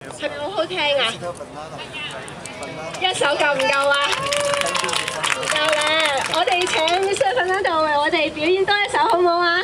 係咪好好聽啊？一首夠唔夠啊？夠咧！我哋請 Mr. Fernando 為我哋表演多一首好唔好啊？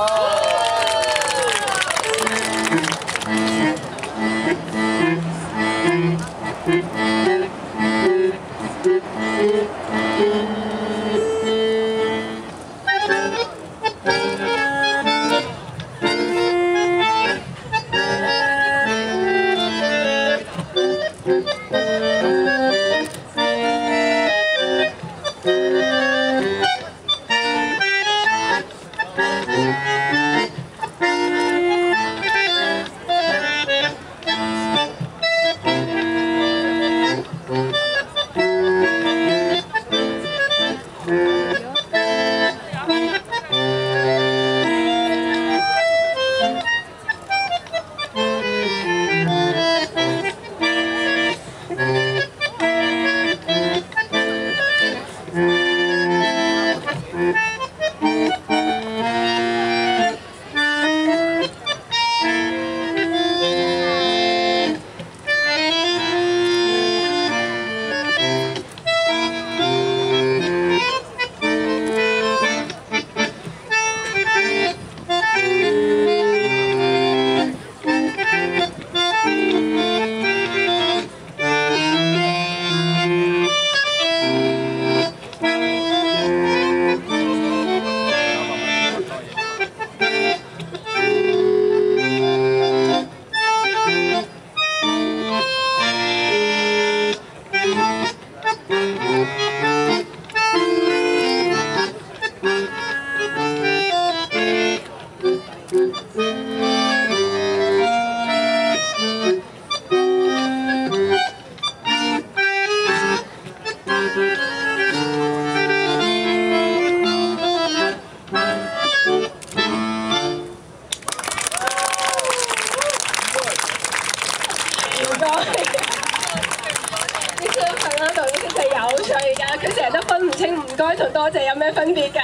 佢成日都分唔清唔該同多謝有咩分別㗎。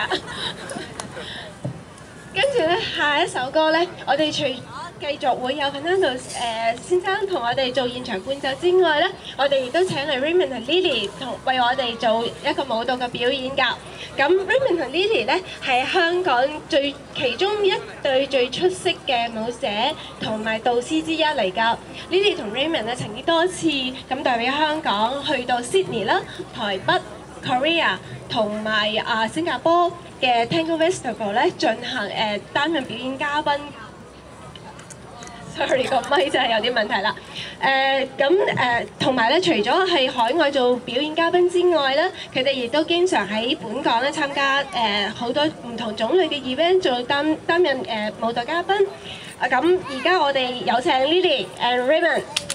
跟住咧，下一首歌咧，我哋除繼續會有 Fernando 先生同我哋做現場伴奏之外咧，我哋亦都請嚟 Raymond 同 Lily 為我哋做一個舞蹈嘅表演㗎。咁 Raymond 同 Lily 咧係香港其中一對最出色嘅舞者同埋導師之一嚟㗎。Lily 同 Raymond 咧曾經多次咁代表香港去到 Sydney 啦、台北、Korea 同埋新加坡嘅 Tango Festival 咧進行擔任表演嘉賓。Sorry 個咪真係有啲問題啦。同埋咧，除咗係海外做表演嘉賓之外咧，佢哋亦都經常喺本港咧參加好多唔同種類嘅 event 做擔任舞蹈嘉賓。咁而家我哋有請 Lily and Raymond。